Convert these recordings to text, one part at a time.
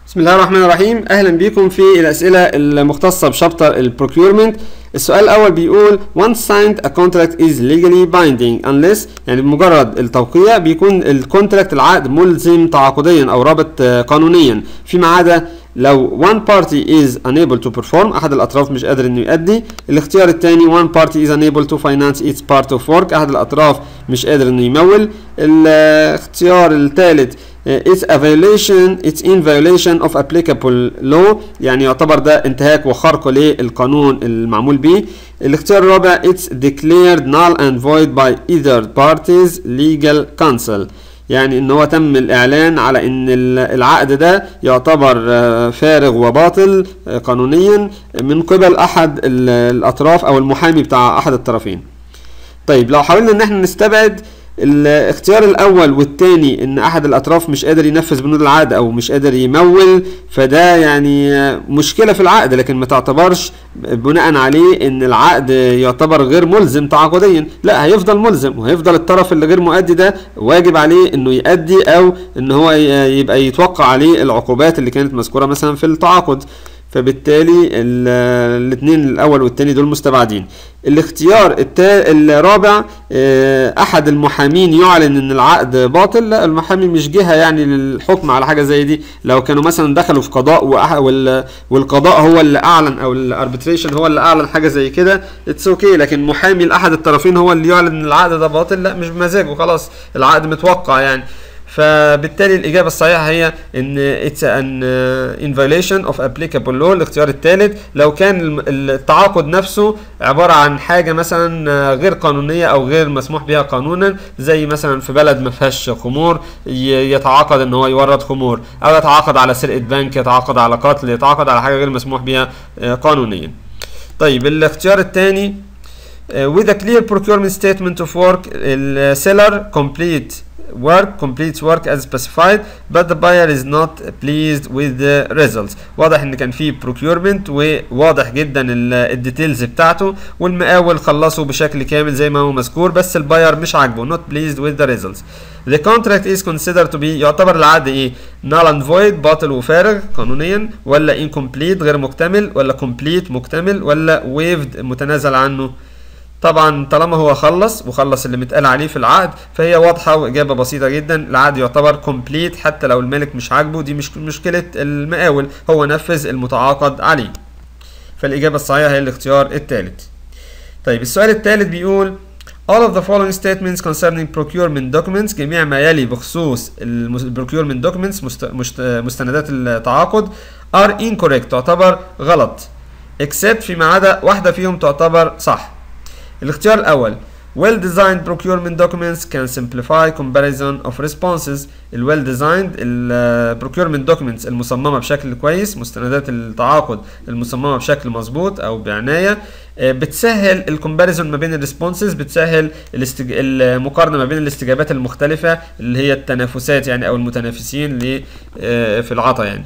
بسم الله الرحمن الرحيم. اهلا بكم في الاسئله المختصه بشابتر البروكيورمنت. السؤال الاول بيقول once signed a contract is legally binding unless، يعني بمجرد التوقيع بيكون الكونتراكت العقد ملزم تعاقديا او رابط قانونيا، فيما عدا لو one party is unable to perform، احد الاطراف مش قادر انه يؤدي. الاختيار الثاني one party is unable to finance its part of work، احد الاطراف مش قادر انه يمول. الاختيار الثالث it's in violation of applicable law، يعني يعتبر ده انتهاك وخرق للقانون المعمول به. الاختيار الرابع it's declared null and void by either party's legal counsel، يعني ان هو تم الاعلان على ان العقد ده يعتبر فارغ وباطل قانونيا من قبل احد الاطراف او المحامي بتاع احد الطرفين. طيب لو حاولنا ان احنا نستبعد الاختيار الاول والثاني ان احد الاطراف مش قادر ينفذ بنود العقد او مش قادر يمول، فده يعني مشكله في العقد، لكن ما تعتبرش بناء عليه ان العقد يعتبر غير ملزم تعاقديا، لا هيفضل ملزم، وهيفضل الطرف اللي غير مؤدي ده واجب عليه انه يؤدي او ان هو يبقى يتوقع عليه العقوبات اللي كانت مذكوره مثلا في التعاقد، فبالتالي الاثنين الاول والثاني دول مستبعدين. الاختيار الرابع احد المحامين يعلن ان العقد باطل، لا المحامي مش جهه يعني للحكم على حاجه زي دي. لو كانوا مثلا دخلوا في قضاء والقضاء هو اللي اعلن او الاربيتريشن هو اللي اعلن حاجه زي كده اتس اوكي، لكن محامي لاحد الطرفين هو اللي يعلن ان العقد ده باطل، لا مش بمزاجه، خلاص العقد متوقع يعني. فبالتالي الإجابة الصحيحة هي إن it's in violation of applicable law. الاختيار الثالث لو كان التعاقد نفسه عبارة عن حاجة مثلا غير قانونية أو غير مسموح بها قانونا، زي مثلا في بلد ما فيهاش خمور يتعاقد إن هو يورد خمور، أو يتعاقد على سرقة بنك، يتعاقد على قتل، يتعاقد على حاجة غير مسموح بها قانونيا. طيب الاختيار الثاني with a clear procurement statement of work، السيلر completes work as specified but the buyer is not pleased with the results. واضح ان كان في procurement وواضح جدا الديتيلز بتاعته، والمقاول خلصه بشكل كامل زي ما هو مذكور، بس الباير مش عاجبه not pleased with the results. The contract is considered to be، يعتبر العقد ايه؟ null and void، باطل وفارغ قانونيا، ولا incomplete غير مكتمل، ولا complete مكتمل، ولا waived متنازل عنه؟ طبعا طالما هو خلص اللي متقال عليه في العقد فهي واضحه واجابه بسيطه جدا، العقد يعتبر كومبليت حتى لو المالك مش عاجبه، دي مش مشكله المقاول، هو نفذ المتعاقد عليه. فالاجابه الصحيحه هي الاختيار الثالث. طيب السؤال الثالث بيقول all of the following statements concerning procurement documents، جميع ما يلي بخصوص procurement documents مستندات التعاقد are incorrect، تعتبر غلط except فيما عدا واحده فيهم تعتبر صح. الاختيار الأول well designed procurement documents can simplify comparison of responses. ال well designed procurement documents المصممة بشكل كويس، مستندات التعاقد المصممة بشكل مظبوط أو بعناية، بتسهل الكومباريزون ما بين الريسبونسز، بتسهل المقارنة ما بين الاستجابات المختلفة اللي هي التنافسات يعني أو المتنافسين في العطاء يعني.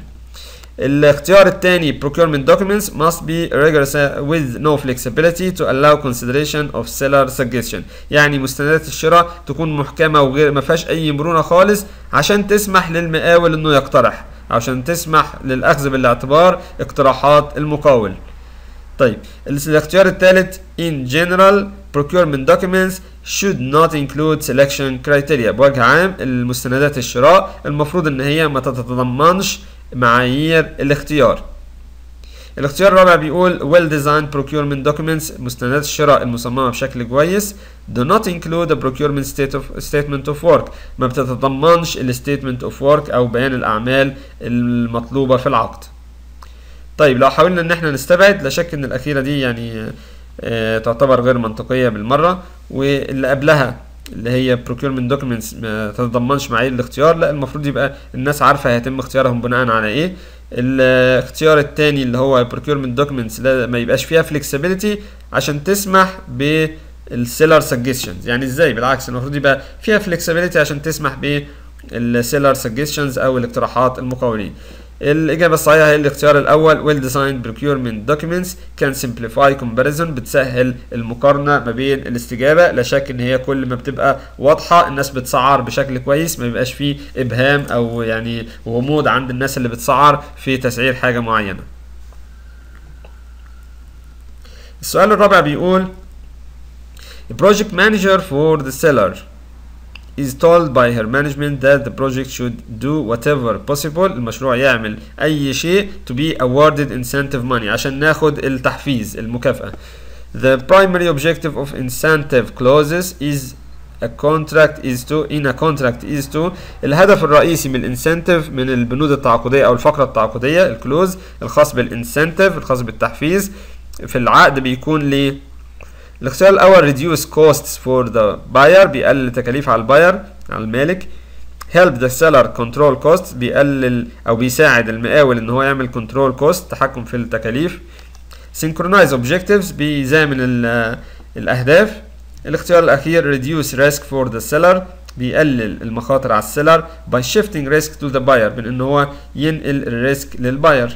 الاختيار الثاني procurement documents must be rigorous with no flexibility to allow consideration of seller suggestion، يعني مستندات الشراء تكون محكمة وغير ما فيهاش أي مرونة خالص عشان تسمح للمقاول إنه يقترح، عشان تسمح للأخذ بالاعتبار اقتراحات المقاول. طيب الاختيار الثالث in general procurement documents should not include selection criteria، بوجه عام المستندات الشراء المفروض إن هي ما تتضمنش معايير الاختيار. الاختيار الرابع بيقول well designed procurement documents مستندات الشراء المصممة بشكل كويس do not include a procurement statement of work، ما بتتضمنش ال statement of work أو بيان الأعمال المطلوبة في العقد. طيب لو حاولنا إن احنا نستبعد، لا شك إن الأخيرة دي يعني تعتبر غير منطقية بالمرة، واللي قبلها اللي هي procurement documents ما تتضمنش معايير الاختيار، لا المفروض يبقى الناس عارفة هيتم اختيارهم بناء على ايه. الاختيار الثاني اللي هو procurement documents لا ما يبقاش فيها flexibility عشان تسمح بالسيلر suggestions، يعني ازاي؟ بالعكس المفروض يبقى فيها flexibility عشان تسمح بالسيلر suggestions او الاقتراحات المقاولين. الإجابة الصحيحة هي الاختيار الأول. well designed procurement documents can simplify comparison، بتسهل المقارنة ما بين الاستجابة. لا شك إن هي كل ما بتبقى واضحة الناس بتسعر بشكل كويس، ما بيبقاش فيه إبهام أو يعني غموض عند الناس اللي بتسعر في تسعير حاجة معينة. السؤال الرابع بيقول The project manager for the seller is told by her management that the project should do whatever possible، المشروع يعمل أي شيء to be awarded incentive money، عشان ناخد التحفيز المكافأة. The primary objective of incentive clauses is a contract is to الهدف الرئيسي من الانسنتيف من البنود التعاقدية أو الفقرة التعاقدية الكلوز الخاص بالانسنتيف الخاص بالتحفيز في العقد بيكون ليه؟ الاختيار الأول reduce costs for the buyer، بيقلل تكاليف على الباير على المالك. help the seller control costs، بيقلل أو بيساعد المقاول إن هو يعمل control cost تحكم في التكاليف. synchronize objectives، بيزامن الأهداف. الاختيار الأخير reduce risk for the seller، بيقلل المخاطر على السيلر by shifting risk to the buyer، من إن هو ينقل الريسك للباير.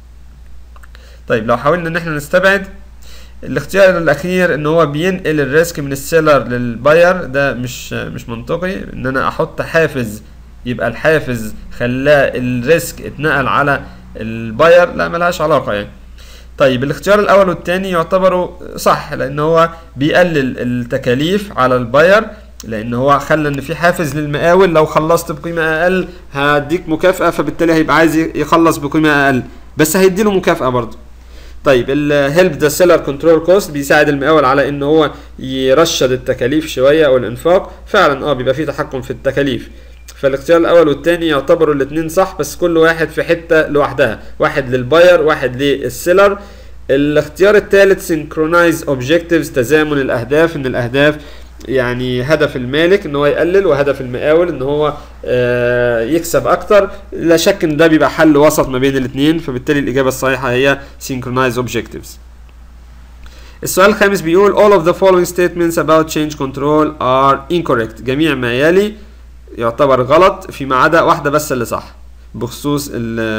طيب لو حاولنا إن احنا نستبعد الاختيار الاخير ان هو بينقل الريسك من السيلر للباير، ده مش منطقي. ان انا احط حافز يبقى الحافز خلاه الريسك اتنقل على الباير، لا ملهاش علاقة يعني. طيب الاختيار الاول والتاني يعتبروا صح، لان هو بيقلل التكاليف على الباير، لان هو خلى ان في حافز للمقاول لو خلصت بقيمة اقل هديك مكافأة، فبالتالي هيبقى عايز يخلص بقيمة اقل بس هيديله مكافأة برضه. طيب الهيلب ذا سيلر كنترول كوست، بيساعد المقاول على ان هو يرشد التكاليف شويه او الانفاق. فعلا بيبقى فيه تحكم في التكاليف. فالاختيار الاول والثاني يعتبروا الاثنين صح، بس كل واحد في حته لوحدها، واحد للباير واحد للسيلر. الاختيار الثالث سينكرونايز اوبجكتيفز، تزامن الاهداف، ان الاهداف يعني هدف المالك ان هو يقلل وهدف المقاول ان هو يكسب اكتر. لا شك ان ده بيبقى حل وسط ما بين الاثنين، فبالتالي الاجابه الصحيحه هي synchronize objectives. السؤال الخامس بيقول all of the following statements about change control are incorrect، جميع ما يلي يعتبر غلط فيما عدا واحده بس اللي صح بخصوص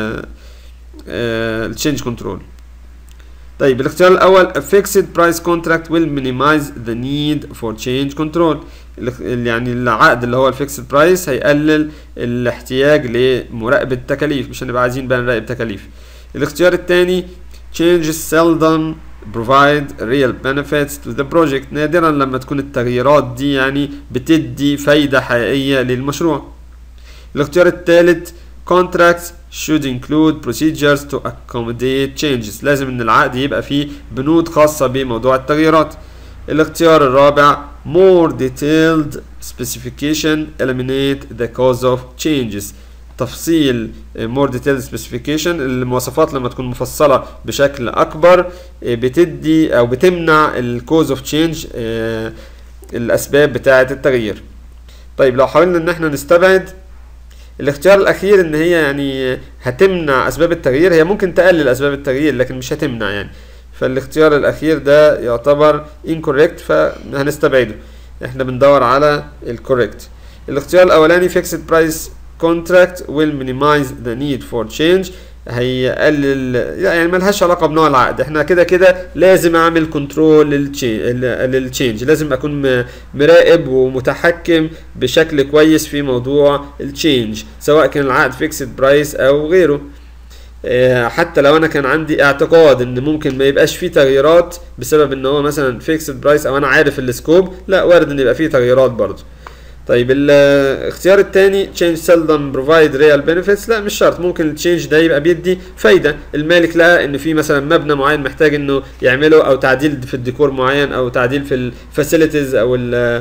ال change control. طيب الاختيار الأول a fixed price contract will minimize the need for change control، يعني العقد اللي هو الفيكسد برايس هيقلل الاحتياج لمراقبة التكاليف، مش هنبقى عايزين بقى نراقب تكاليف. الاختيار الثاني changes seldom provide real benefits to the project، نادرا لما تكون التغييرات دي يعني بتدي فايدة حقيقية للمشروع. الاختيار الثالث contracts should include procedures to accommodate changes، لازم ان العقد يبقى فيه بنود خاصة بموضوع التغييرات. الاختيار الرابع more detailed specification eliminate the cause of changes، تفصيل more detailed specification، المواصفات لما تكون مفصلة بشكل اكبر بتدي او بتمنع ال cause of change الاسباب بتاعة التغيير. طيب لو حاولنا ان احنا نستبعد الاختيار الاخير ان هي يعني هتمنع اسباب التغيير، هي ممكن تقلل اسباب التغيير لكن مش هتمنع يعني، فالاختيار الاخير ده يعتبر incorrect فهنستبعده. احنا بندور على الكوريكت. الاختيار الاولاني fixed price contract will minimize the need for change، هيقلل يعني ملهاش علاقه بنوع العقد، احنا كده كده لازم اعمل كنترول للتشينج، لازم اكون مراقب ومتحكم بشكل كويس في موضوع التشينج سواء كان العقد فيكسد برايس او غيره. حتى لو انا كان عندي اعتقاد ان ممكن ما يبقاش فيه تغييرات بسبب ان هو مثلا فيكسد برايس او انا عارف السكوب، لا وارد ان يبقى فيه تغييرات برضه. طيب الاختيار الثاني change seldom provide real benefits، لا مش شرط، ممكن التشينج ده يبقى بيدي فايده، المالك لقى ان في مثلا مبنى معين محتاج انه يعمله او تعديل في الديكور معين او تعديل في الفاسيلتيز او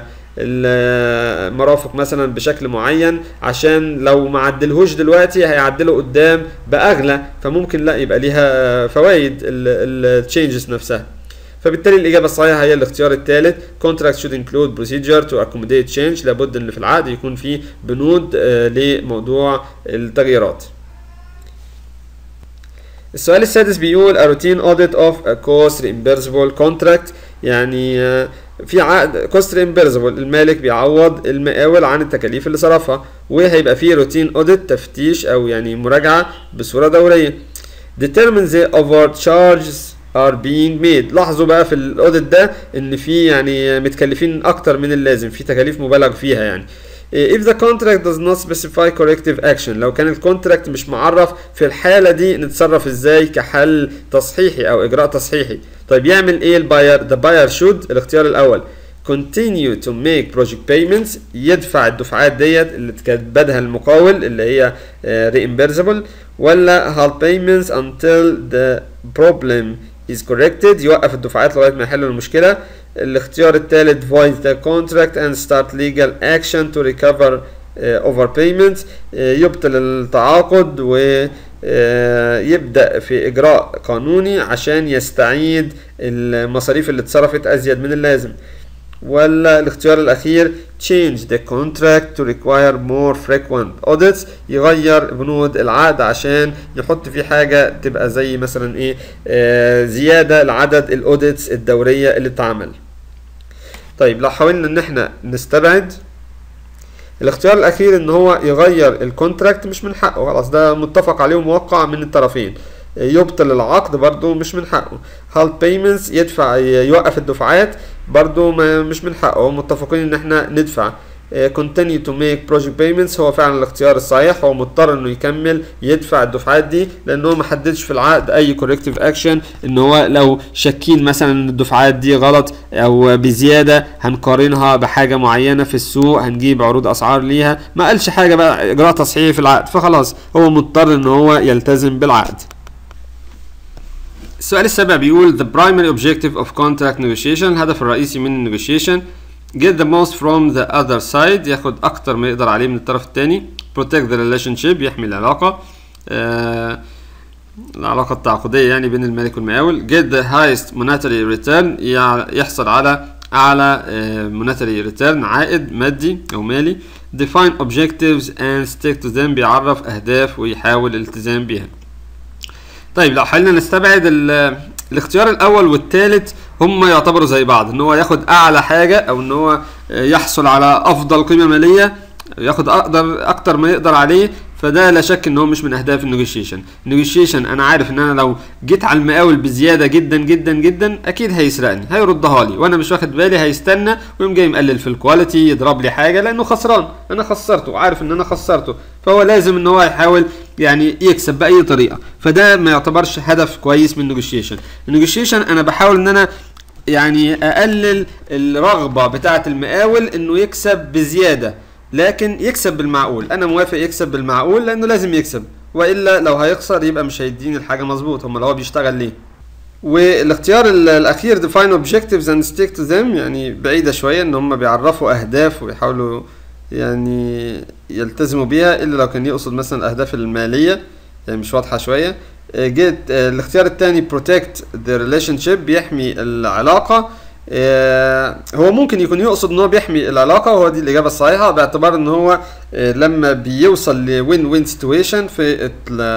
المرافق مثلا بشكل معين، عشان لو ما عدلهوش دلوقتي هيعدله قدام باغلى، فممكن لا يبقى ليها فوائد التشينجز نفسها. فبالتالي الإجابة الصحيحة هي الاختيار الثالث contract should include procedure to accommodate change، لابد ان في العقد يكون في بنود لموضوع التغييرات. السؤال السادس بيقول a routine audit of a cost reimbursable contract، يعني في عقد كوست ريمبرسبل، المالك بيعوض المقاول عن التكاليف اللي صرفها، وهيبقى فيه روتين اوديت، تفتيش او يعني مراجعه بصوره دوريه. determine the overcharges are being made. لاحظوا بقى في الاوديت ده ان في يعني متكلفين اكتر من اللازم، في تكاليف مبالغ فيها يعني. if the contract does not specify corrective action، لو كان الكونتراكت مش معرف في الحالة دي نتصرف ازاي كحل تصحيحي او اجراء تصحيحي. طيب يعمل ايه الباير؟ the buyer should، الاختيار الاول continue to make project payments، يدفع الدفعات ديت اللي كانت بدها المقاول اللي هي reimbursable، ولا halt payments until the problem is corrected، يوقف الدفعات لغاية ما يحلوا المشكلة. الاختيار الثالث void the contract and start legal action to recover overpayments، يبطل التعاقد ويبدأ في إجراء قانوني عشان يستعيد المصاريف اللي اتصرفت أزيد من اللازم. ولا الاختيار الأخير change the contract to require more frequent audits، يغير بنود العقد عشان يحط فيه حاجة تبقى زي مثلا ايه زيادة لعدد الاوديتس الدورية اللي اتعمل. طيب لو حاولنا ان احنا نستبعد الاختيار الاخير ان هو يغير الكونتراكت، مش من حقه، خلاص ده متفق عليه وموقع من الطرفين. يبطل العقد برضو مش من حقه. halt payments يدفع يوقف الدفعات برضو مش من حقه، متفقين ان احنا ندفع. continue to make project payments هو فعلا الاختيار الصحيح، هو مضطر انه يكمل يدفع الدفعات دي لانه ما حددش في العقد اي corrective action ان هو لو شاكين مثلا ان الدفعات دي غلط او بزياده هنقارنها بحاجه معينه في السوق، هنجيب عروض اسعار ليها، ما قالش حاجه بقى اجراء تصحيحي في العقد، فخلاص هو مضطر ان هو يلتزم بالعقد. السؤال السابع بيقول the primary objective of contract negotiation، الهدف الرئيسي من negotiation get the most from the other side، ياخد اكتر ما يقدر عليه من الطرف الثاني. protect the relationship، يحمي العلاقة العلاقة التعاقدية يعني بين المالك والمقاول. get the highest monetary return، يحصل على اعلى monetary return، عائد مادي او مالي. define objectives and stick to them، بيعرف اهداف ويحاول الالتزام بيها. طيب لو حاولنا نستبعد الاختيار الاول والثالث، هم يعتبروا زي بعض، ان هو ياخد اعلى حاجه او ان هو يحصل على افضل قيمه ماليه، ياخد اكتر ما يقدر عليه، فده لا شك ان هو مش من اهداف النيجوشيشن. النيجوشيشن انا عارف ان انا لو جيت على المقاول بزياده جدا جدا جدا اكيد هيسرقني، هيردها لي وانا مش واخد بالي، هيستنى ويقوم جاي مقلل في الكواليتي، يضرب لي حاجه لانه خسران، انا خسرته، عارف ان انا خسرته، فهو لازم ان هو يحاول يعني يكسب باي طريقه، فده ما يعتبرش هدف كويس من النيجوشيشن. النيجوشيشن انا بحاول ان انا يعني اقلل الرغبه بتاعه المقاول انه يكسب بزياده، لكن يكسب بالمعقول. انا موافق يكسب بالمعقول لانه لازم يكسب، والا لو هيخسر يبقى مش هيديني الحاجه مظبوط، امال هو بيشتغل ليه؟ والاختيار الاخير define objectives and stick to them، يعني بعيده شويه، ان هم بيعرفوا اهداف ويحاولوا يعني يلتزموا بيها، الا لو كان يقصد مثلا الاهداف الماليه يعني مش واضحه شويه. الاختيار الثاني protect the relationship، بيحمي العلاقه. هو ممكن يكون يقصد ان هو بيحمي العلاقه، وهو دي الاجابه الصحيحه، باعتبار ان هو لما بيوصل لوين وين سيتويشن في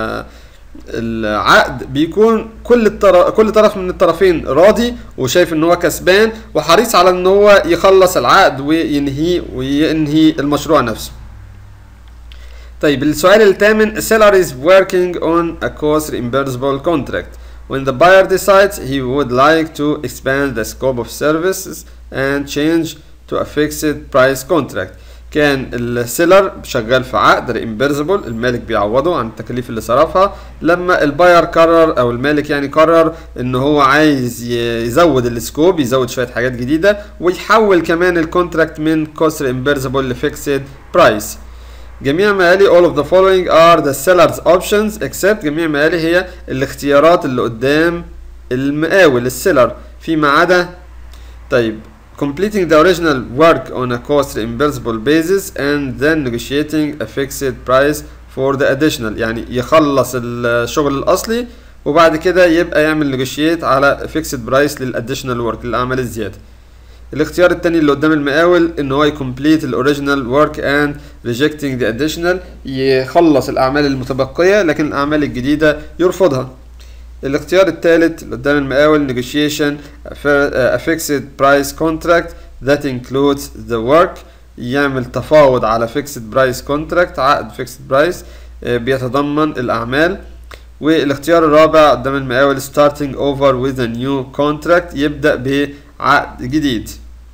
العقد بيكون كل طرف من الطرفين راضي وشايف ان هو كسبان وحريص على ان هو يخلص العقد وينهي المشروع نفسه. طيب السؤال الثامن seller is working on a cost reimbursable contract. When the buyer decides he would like to expand the scope of services and change to a fixed price contract. كان السيلر شغال في عقد reimbursable، المالك بيعوضه عن التكاليف اللي صرفها. لما الباير قرر او المالك يعني قرر ان هو عايز يزود السكوب، يزود شويه حاجات جديده، ويحول كمان الكونتراكت من cost reimbursable لفيكسد برايس. جميع ما يلي all of the following are the seller's options except، جميع ما يلي هي الاختيارات اللي قدام المقاول السيلر فيما عدا. طيب completing the original work on a cost reimbursable basis and then negotiating a fixed price for the additional، يعني يخلص الشغل الأصلي وبعد كده يبقى يعمل negotiate على fixed price للadditional work، للأعمال الزيادة. الاختيار التاني اللي قدام المقاول ان هو يكمبليت الاوريجينال ورك اند ريجكتنج ذا اديشنال، يخلص الاعمال المتبقيه لكن الاعمال الجديده يرفضها. الاختيار الثالث اللي قدام المقاول negotiation a fixed price contract that includes the work، يعمل تفاوض على fixed price contract، عقد fixed price بيتضمن الأعمال. والاختيار الرابع قدام المقاول starting over with a new contract، يبدأ بعقد جديد.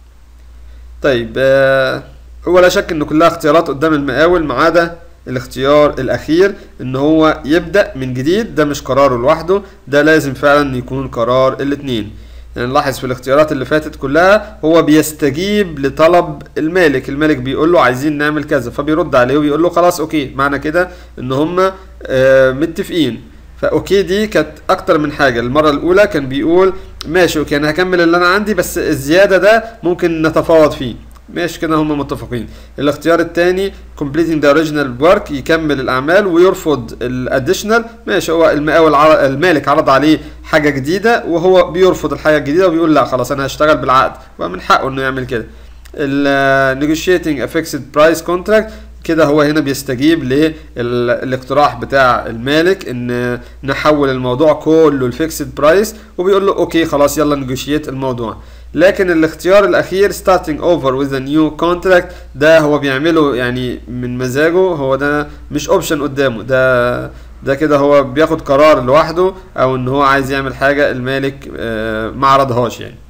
طيب هو لا شك ان كلها اختيارات قدام المقاول ما عدا الاختيار الاخير ان هو يبدأ من جديد، ده مش قراره لوحده، ده لازم فعلا يكون قرار الاتنين. يعني نلاحظ في الاختيارات اللي فاتت كلها هو بيستجيب لطلب المالك، المالك بيقول له عايزين نعمل كذا فبيرد عليه وبيقول له خلاص اوكي، معنى كده ان هما متفقين. فاوكي دي كانت اكتر من حاجه. المره الاولى كان بيقول ماشي اوكي انا هكمل اللي انا عندي بس الزياده ده ممكن نتفاوض فيه، ماشي كده هم متفقين. الاختيار الثاني completing the original work، يكمل الاعمال ويرفض الاديشنال، ماشي هو المالك عرض عليه حاجه جديده وهو بيرفض الحاجه الجديده وبيقول لا خلاص انا هشتغل بالعقد، ومن حقه انه يعمل كده. negotiating a fixed price contract، كده هو هنا بيستجيب للاقتراح بتاع المالك ان نحول الموضوع كله لفيكسد برايس، وبيقول له اوكي خلاص يلا نيجوشيت الموضوع. لكن الاختيار الاخير starting over with a new contract ده هو بيعمله يعني من مزاجه، هو ده مش اوبشن قدامه، ده كده هو بياخد قرار لوحده او ان هو عايز يعمل حاجه المالك ما عرضهاش يعني.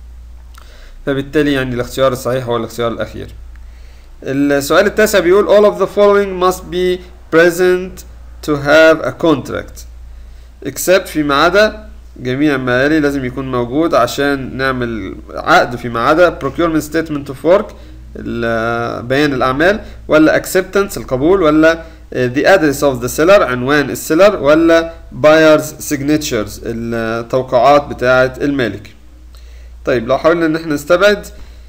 فبالتالي يعني الاختيار الصحيح هو الاختيار الاخير. السؤال التاسع بيقول all of the following must be present to have a contract except فيما عدا، جميع ما يلي لازم يكون موجود عشان نعمل عقد فيما عدا procurement statement of work بيان الأعمال، ولا acceptance القبول، ولا the address of the seller عنوان السيلر، ولا buyer's signatures التوقيعات بتاعة المالك. طيب لو حاولنا ان احنا نستبعد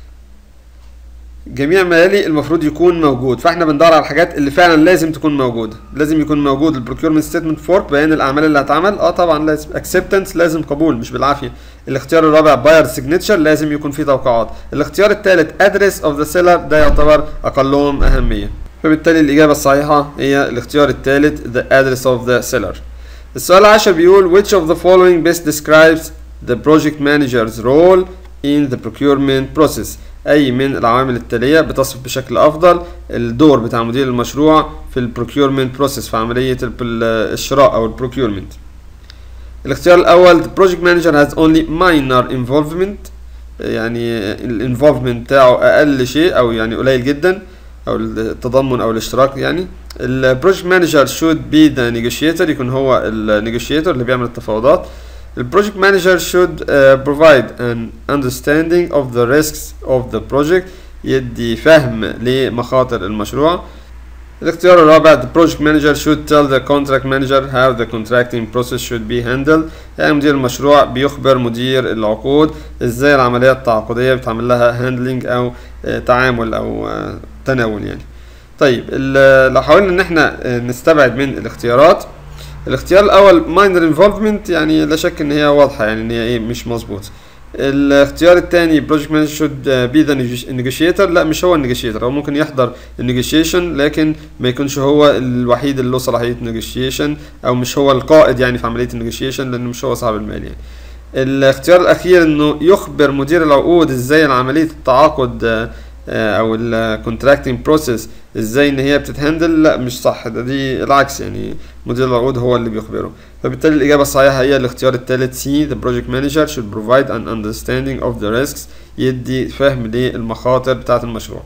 جميع ما يلي المفروض يكون موجود، فاحنا بندور على الحاجات اللي فعلا لازم تكون موجوده. لازم يكون موجود البروكيورمنت ستيتمنت فورك بيان الاعمال اللي هتعمل، طبعا لازم. اكسبتنس لازم قبول مش بالعافيه. الاختيار الرابع باير سيجنتشر لازم يكون فيه توقيعات. الاختيار الثالث ادريس اوف ذا سيلر ده يعتبر اقلهم اهميه، فبالتالي الاجابه الصحيحه هي الاختيار الثالث the address of the seller. السؤال العاشر بيقول which of the following best describes the project manager's role in the procurement process، اي من العوامل التاليه بتصف بشكل افضل الدور بتاع مدير المشروع في البروكيورمنت بروسيس، في عمليه الشراء او البروكيورمنت. الاختيار الاول the project manager has only minor involvement، يعني الانفولفمنت بتاعه اقل شيء او يعني قليل جدا، او التضمن او الاشتراك يعني. البروجكت مانجر should be the negotiator، يكون هو النيجوشيتور اللي بيعمل التفاوضات. البروجكت مانجر should provide an understanding of the risks of the project، يدي فهم لمخاطر المشروع. الاختيار الرابع the project manager should tell the contract manager how the contracting process should be handled، يعني مدير المشروع بيخبر مدير العقود ازاي العملية التعاقدية بتعمل لها handling او تعامل او تناول يعني. طيب لو حاولنا ان احنا نستبعد من الاختيارات، الاختيار الاول minor involvement يعني لا شك ان هي واضحه يعني ان هي ايه مش مظبوط. الاختيار الثاني project manager should be the negotiator، لا مش هو النيجوشيتور، هو ممكن يحضر النيجوشيشن لكن ما يكونش هو الوحيد اللي له صلاحيه نيجوشيشن، او مش هو القائد يعني في عمليه النيجوشيشن لانه مش هو صاحب المال يعني. الاختيار الاخير انه يخبر مدير العقود ازاي عمليه التعاقد او الكونتراكتنج بروسيس ازاي ان هي بتتهندل، لا مش صح، دي العكس يعني مدير العقود هو اللي بيخبره. فبالتالي الاجابه الصحيحه هي الاختيار الثالث C the project manager should provide an understanding of the risks، يدي فهم للمخاطر بتاعه المشروع.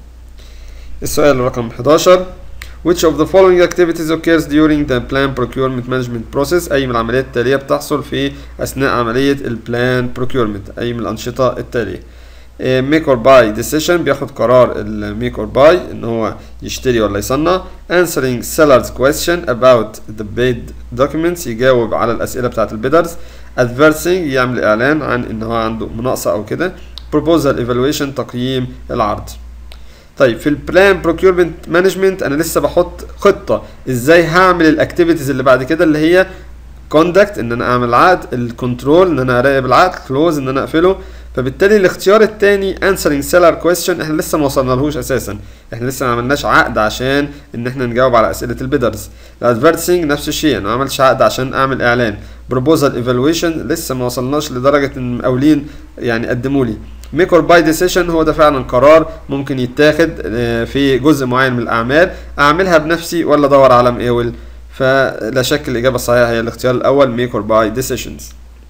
السؤال رقم 11 which of the following activities occurs during the plan procurement management process، اي من العمليات التاليه بتحصل في اثناء عمليه البلان procurement، اي من الانشطه التاليه. make or buy decision بياخد قرار make or buy ان هو يشتري ولا يصنع. answering seller's question about the bid documents يجاوب على الاسئله بتاعت البيدرز. advertising يعمل اعلان عن ان هو عنده مناقصه او كده. proposal evaluation تقييم العرض. طيب في البلان بروكيورمنت مانجمنت انا لسه بحط خطه ازاي هعمل الاكتيفيتيز اللي بعد كده اللي هي conduct ان انا اعمل عقد، الكنترول ان انا اراقب العقد، close ان انا اقفله. فبالتالي الاختيار التاني answering seller question احنا لسه ما وصلنالهوش اساسا، احنا لسه ما عملناش عقد عشان ان احنا نجاوب على اسئله البيدرز. الادفيرتسنج نفس الشيء، انا ما عملتش عقد عشان اعمل اعلان. بروبوزال ايفالويشن لسه ما وصلناش لدرجه ان المقاولين يعني قدموا لي. ميك اور باي ديسيشن هو ده فعلا قرار ممكن يتاخد في جزء معين من الاعمال، اعملها بنفسي ولا ادور على مقاول. فلا شك الاجابه الصحيحه هي الاختيار الاول ميك اور باي ديسيشنز.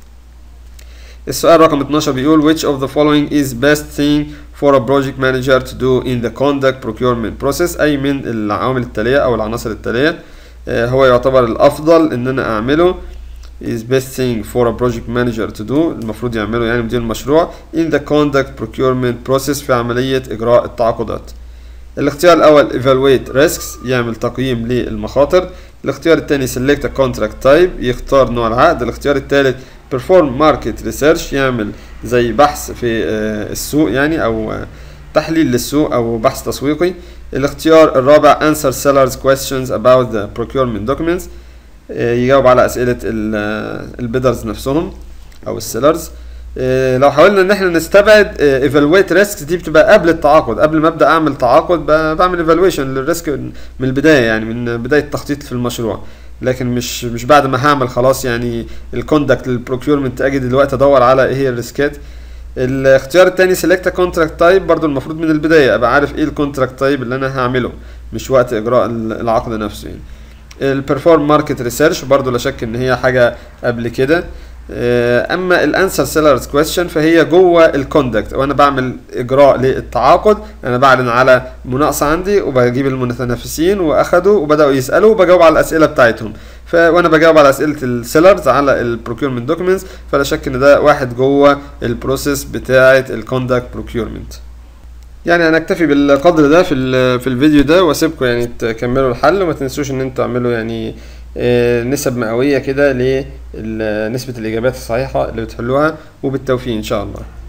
السؤال رقم 12 بيقول which of the following is best thing for a project manager to do in the conduct procurement process، أي من العوامل التالية أو العناصر التالية هو يعتبر الأفضل إن أنا أعمله is best thing for a project manager to do، المفروض يعمله يعني مدير المشروع in the conduct procurement process في عملية إجراء التعاقدات. الاختيار الأول evaluate risks، يعمل تقييم للمخاطر. الاختيار الثاني select a contract type، يختار نوع العقد. الاختيار الثالث perform market research، يعمل زي بحث في السوق يعني او تحليل للسوق او بحث تسويقي. الاختيار الرابع answer sellers questions about the procurement documents، يجاوب على اسئله البيدرز نفسهم او السيلرز. لو حاولنا ان احنا نستبعد evaluate risks دي بتبقى قبل التعاقد، قبل ما ابدا اعمل تعاقد بعمل evaluation للريسك من البدايه، يعني من بدايه التخطيط في المشروع، لكن مش بعد ما هعمل خلاص يعني الكوندكت للبروكيورمنت اجي دلوقتي ادور على ايه هي الريسكات. الاختيار الثاني سيلكت كونتراكت تايب، برضو المفروض من البدايه ابقى عارف ايه الكونتراكت تايب اللي انا هعمله، مش وقت اجراء العقد نفسه يعني. البرفورم ماركت ريسيرش برضو لا شك ان هي حاجه قبل كده. اما الانسر سيلرز كويستشن فهي جوه الكوندكت، وانا بعمل اجراء للتعاقد انا بعلن على مناقصه عندي وبجيب المتنافسين واخدوا وبداوا يسالوا وبجاوب على الاسئله بتاعتهم، وانا بجاوب على اسئله السيلرز على البروكيورمنت دوكيومنتس، فلا شك ان ده واحد جوه البروسيس بتاعه الكوندكت بروكيورمنت. يعني انا اكتفي بالقدر ده في الفيديو ده واسيبكم يعني تكملوا الحل، وما تنسوش ان انتوا تعملوا يعني نسب مئوية كده لنسبة الإجابات الصحيحة اللي بتحلوها، وبالتوفيق إن شاء الله.